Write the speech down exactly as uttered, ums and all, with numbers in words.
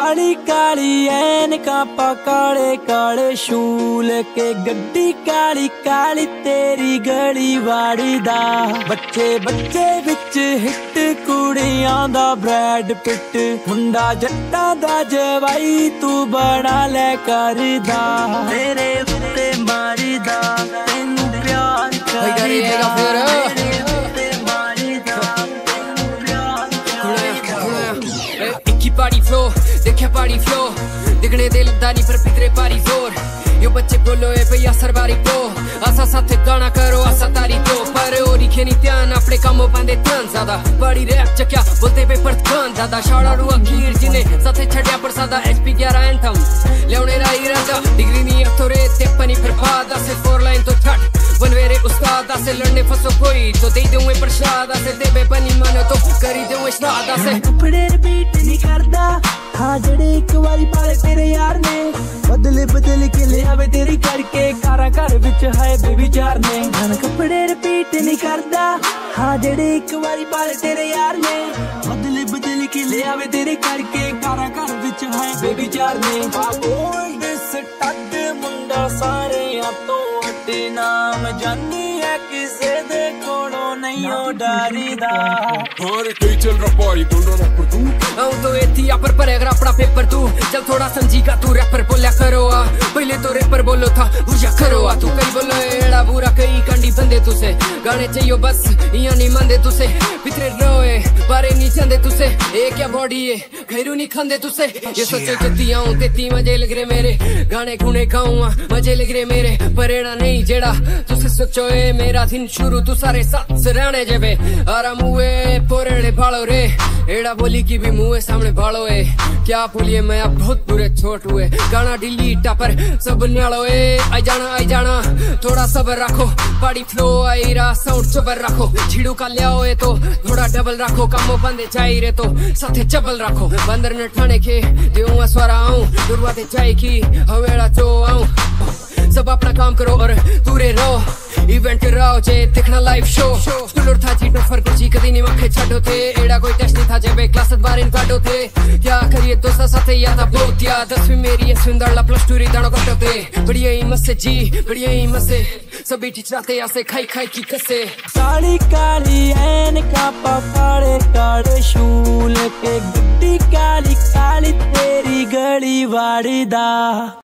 काली काली ऐनका पा काले काले शूल के गड्डी काली काली तेरी गली वाड़ी दा बच्चे बच्चे विच हिट कुड़ियां दा ब्रैड पिट मुंडा जट्टा दा जवाई तू बड़ा ले करदा तेरे उत्ते मारी दा तैनू प्यार करदा पारी फ्लो देखा पारी फ्लो दिखने दिल दानी पर पितरे पारी जोर यो बच्चे बोलो ए भैया सरबारी को आसा साथे गाना करो आसा तारी तो पर ओरी खेनी ध्यान अपने कामों पांदे ध्यान ज्यादा बड़ी रैप चक्या बोलते पे पर ध्यान ज्यादा शाड़ा रू अखीर जिने साथे छड़या पर सादा एचपी ग्यारह एंथम लेवने राई राजा डिग्री नी अथोरे ते पनी पर बाद से फोर लाइन तो छट बनवेरे उस्ताद से लड़ने फसो कोई तो दे दूं प्रसाद से देबे बनी मानो तो करी दूं इस्ताद से कपड़े रिपीट नहीं करदा हाँ जड़े एक बारी पाले तेरे यार ने बदले बदल के ले आवे तेरी करके कारा घर विच है बेबी चार ने मन कपड़े रिपीट नहीं करदा हाँ जड़े एक बारी पाले तेरे यार ने बदले बदल के ले आवे तेरे करके कारा घर विच है बेबी चार ने ओल्ड स्टड मुंडा सारे तो अटे नाम जानी है किसे दे कोलो नहीं हो डरीदा और कई चल रहा पारी दोनों रैपर तू आऊं तो एथी या पर परेगा अपना पेपर तू चल थोड़ा समझीगा तू रैपर बोलिया करो आ पहले तो रैपर बोलो था बुझा करो आ तू कई बोलो एड़ा बुरा कई कंडी बंदे तुसे गाने चाहिए बस इयां नहीं मंदे तुसे पितरे रोए बारे नहीं चंदे तुसे ए क्या बॉडी है खैरू नहीं खांदे तुसे ये सोचो जदी आऊं तेती मजे लग रहे मेरे गाने गुने गाऊं मजे लग रहे मेरे पर एड़ा नहीं जेड़ा तुसे सोचो ए मेरा दिन शुरू तू सारे साथ से रहने जेबे आराम हुए पोरेड़े भाड़ो रे एड़ा बोली की भी मुँह सामने भाड़ो है क्या बोलिए मैं अब बहुत बुरे छोट हुए गाना डिलीट पर सब न्यालो ए आई जाना आई जाना थोड़ा सबर रखो पाड़ी फ्लो आई रा साउंड जबर रखो छिड़ू का लियाओ ए तो थोड़ा डबल रखो कामो बंदे चाहिए तो साथे चबल रखो बंदर न ठाणे के देऊँ स्वरा आऊं दुर्वाते चाय की हवेड़ा चो आऊं सब अपना काम करो और दूरे रहो इवेंट कराओ जे देखना लाइव शो स्कूलर था जी टफर को जी कदी नहीं मखे छाड़ो थे एड़ा कोई टेस्ट नहीं था जेबे क्लास बारिन काटो थे क्या करिए दोस्ता साथे या था बहुत या दसवीं मेरी है सुंदर ला प्लस टू री दानो काटो थे बढ़िया ही मस्से जी बढ़िया ही मस्से सभी टीचराते ऐसे खाई खाई की कसे काली काली ऐनका पा काले काले शूल के गड्डी काली काली तेरी गली वाड़ी दा।